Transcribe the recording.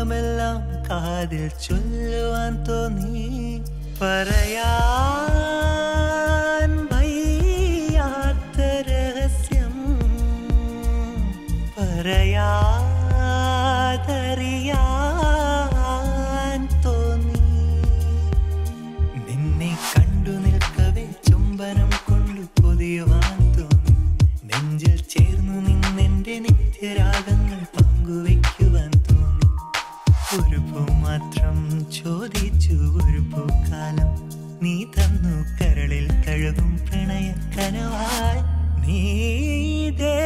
ഓർമ്മമെല്ലാം കാതിൽ ചൊല്ലുവാൻ തോന്നി പറയാൻ വയ്യാത്ത രഹസ്യം പറയാതറിയാൻ തോന്നി നിന്നെ കണ്ടു നിൽക്കവേ ചുംബനം കൊണ്ടു പൊതിയുവാൻ തോന്നി നെഞ്ചിൽ ചേർന്നു നിന്നെന്റെ നിത്യരാഗങ്ങൾ പങ്കുവയ്ക്കുവാൻ തോന്നി ഒരു പൂ മാത്രം ചോദിച്ചു ഒരു പൂക്കാലം നീ തന്നു കരളിൽ തഴുകും പ്രണയ കനവായി നീ